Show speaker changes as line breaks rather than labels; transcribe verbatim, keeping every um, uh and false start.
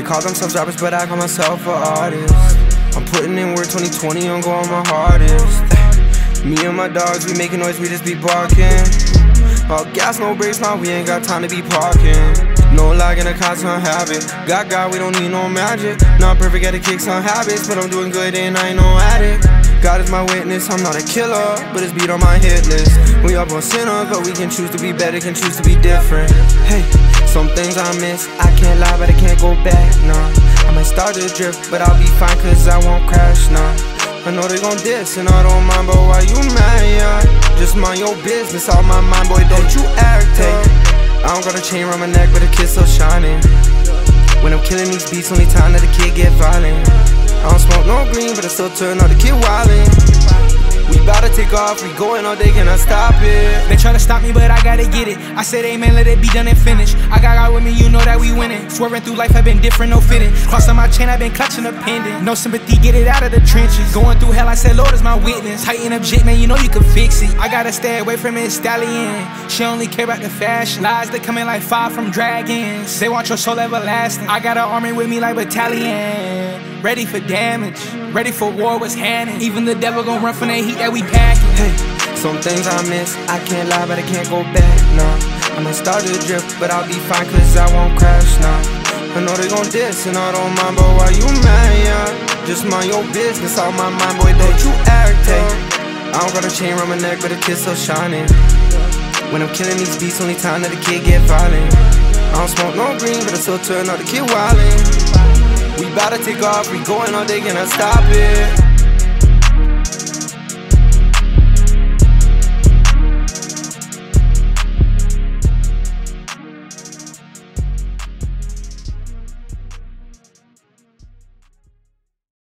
They call themselves rappers, but I call myself an artist. I'm putting in work, twenty twenty, I'm going my hardest. Me and my dogs, we making noise, we just be barking. All gas, no brakes, now we ain't got time to be parking. No lag in a constant habit. Got God, we don't need no magic. Not perfect, gotta kick some habits, but I'm doing good and I ain't no addict. God is my witness, I'm not a killer, but it's beat on my hit list. We up on sinners, but we can choose to be better, can choose to be different. Hey, some things I miss, I can't lie, but I can't go back, nah. I might start to drift, but I'll be fine, cause I won't crash, nah. I know they gon' diss, and I don't mind, but why you mad, yeah? Just mind your business, out my mind, boy, don't you act, hey. I don't got a chain around my neck, but a kid still shining. When I'm killing these beats, only time that the kid get violent. I don't smoke no green, but I still turn out the kid wildin'. We bout to take off, we going all day, can I stop it?
They try to stop me, but I gotta get it. I said amen, let it be done and finished. I got God with me, you know that we winning. Swerving through life, I've been different, no fitting. Crossing my chain, I've been clutching a pendant. No sympathy, get it out of the trenches. Going through hell, I said Lord is my witness. Tighten up shit, man, you know you can fix it. I gotta stay away from Miss Stallion. She only care about the fashion. Lies that come in like fire from dragons. They want your soul everlasting. I got an army with me like battalion. Ready for damage, ready for war, what's happening. Even the devil gon' run from that heat that we packing.
Hey, some things I miss, I can't lie, but I can't go back, nah. I might start to drift, but I'll be fine, cause I won't crash, nah. I know they gon' diss, and I don't mind, but why you mad, yeah? Just mind your business, out my mind, boy, don't you act, hey. I don't got a chain around my neck, but the kid still shining. When I'm killing these beats, only time that the kid get violent. I don't smoke no green, but I still turn out the kid wildin'. We bout to take off, we going all day, can I stop it?